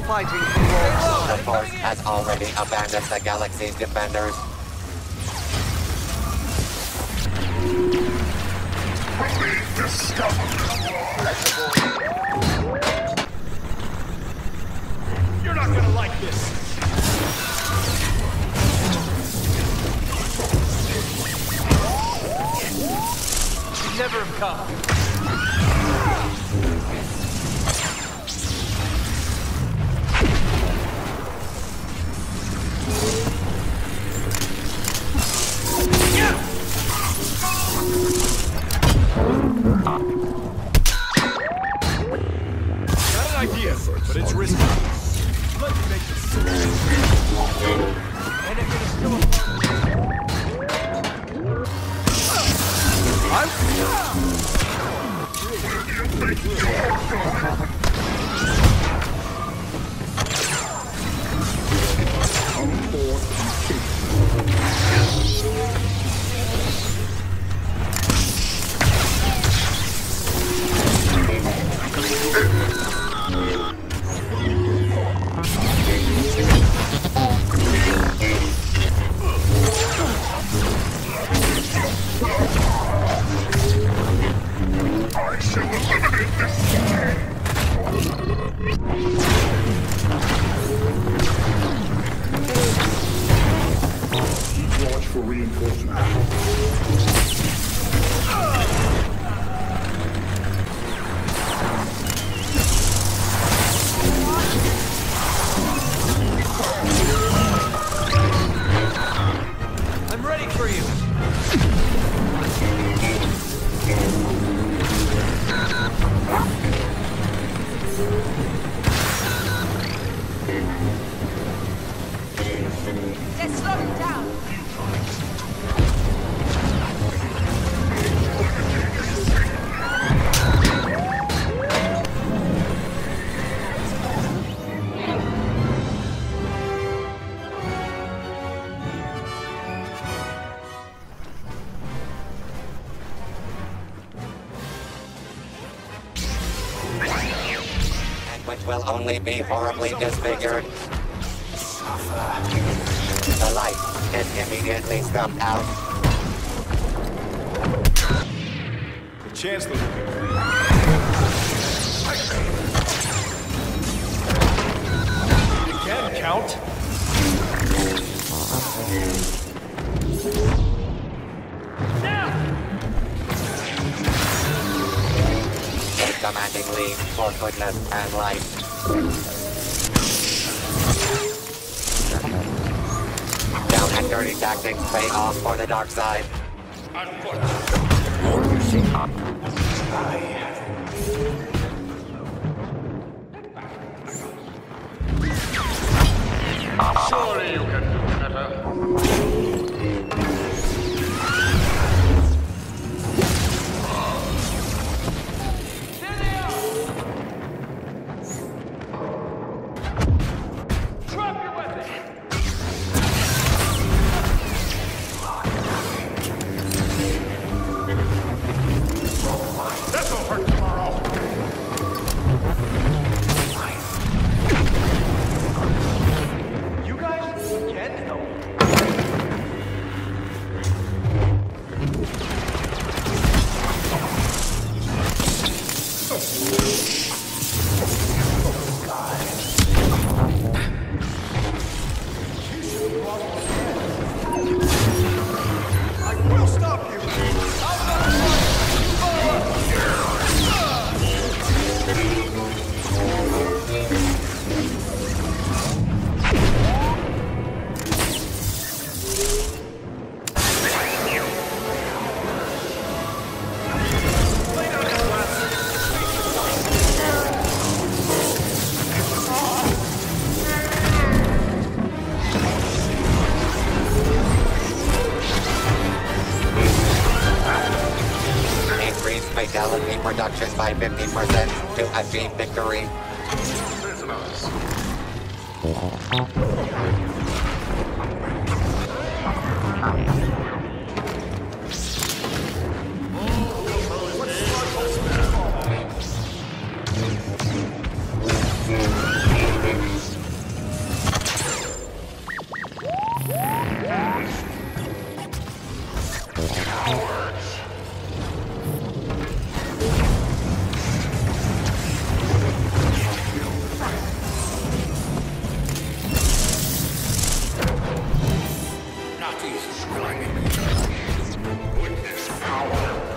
fighting for war. The Force has already abandoned the galaxy's defenders. You're not gonna like this. You'd never have come. Got an idea, but it's risky. Let me make this simple. And if it is still a Watch for reinforcements. I'm ready for you. Let's slow it down. And which will only be horribly disfigured. The light is immediately snuffed out. The Chancellor. You can count. Now! A commanding lead for goodness and life. Down and dirty tactics pay off for the dark side. Surely you can do better. Drop your weapon! This'll hurt tomorrow. You guys can help. I will stop you! I'll not fight! Increase fatality production by 50% to achieve victory. Prisoners. What is grinding? Witness power.